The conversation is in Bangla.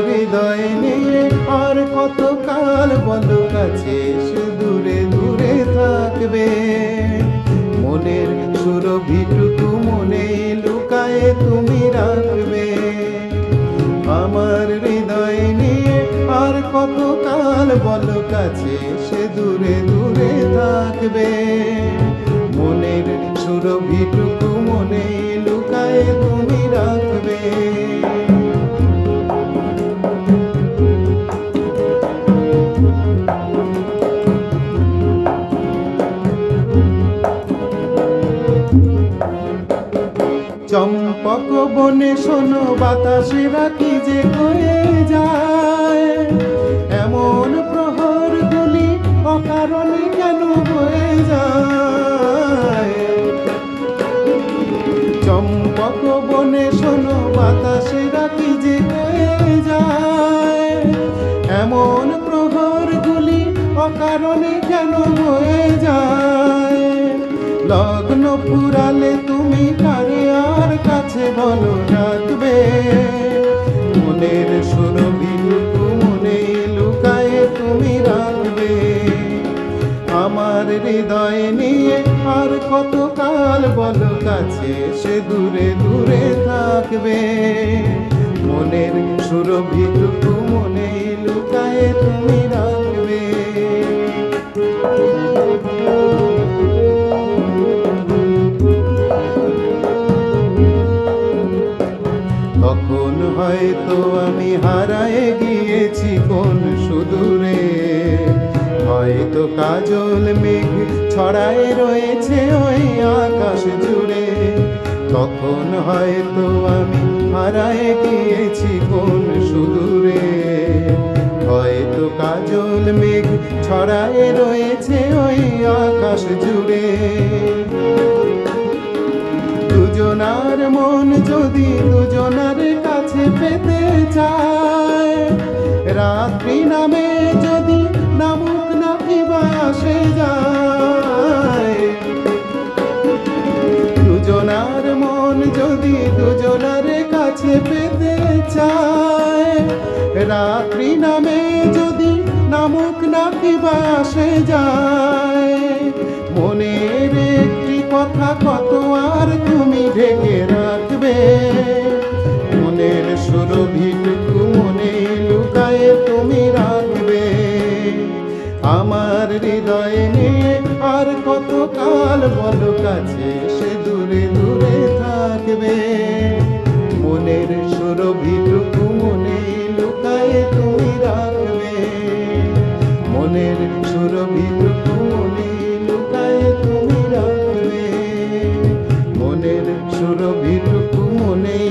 হৃদয় নিয়ে আর কত কাল বলো কাছে সে দূরে দূরে থাকবে। মনের সুরভিটুকু মনে লুকায়ে তুমি রাখবে। আমার হৃদয় নিয়ে আর কত কাল বলো কাছে সে দূরে দূরে থাকবে। মনের সুরভিটুকু মনে লুকায়ে তুমি রাখবে। চম্পক বনে শোনো বাতাসেরা কি যে করে যায়, এমন প্রহর গুলি অকারণে কেন বয়ে যায়। চম্পক বনে শোনো বাতাসেরা কি যে করে যায়, এমন প্রহর গুলি অকারণে কেন বয়ে যায়। লগ্ন ফুরালে তুমি কারে আর কাছে বলো রাখবে। মনের সুরভিটুকু মনে লুকায়ে তুমি রাখবে। আমার হৃদয় নিয়ে আর কত কাল বলো কাছে সে দূরে দূরে থাকবে। মনের সুরভিটুকু মনে লুকায়ে তুমি রাখবে। তখন হয়তো আমি হারায়ে গিয়েছি কোন সুদূরে, হয়তো কাজল মেঘ ছড়ায় রয়েছে ওই আকাশ জুড়ে। তখন হয়তো আমি হারায়ে গিয়েছি কোন সুদূরে, হয়তো কাজল মেঘ ছড়ায় রয়েছে ওই আকাশ জুড়ে। দুজনার মন যদি দুজনার কাছে পেতে চায়, রাত্রি নামে যদি নামুক না কিবা আসে যায়। দুজনার মন যদি দুজনার কাছে পেতে চায়, রাত্রি নামে যদি নামুক না কিবা আসে যায়। মনের একটি কথা কত আর তুমি ঢেকে রাখবে। মনের সুরভিটুকু মনে লুকায়ে তুমি রাখবে। আমার হৃদয় নিয়ে আর কত কাল বলো কাছে সে দূরে দূরে থাকবে। মনের সুরভিটুকু মনে লুকায়ে তুমি রাখবে। মনের সুরভিটুকু মনে লুকায়ে তুমি রাখবে। মনের সুরভিটুকু মনে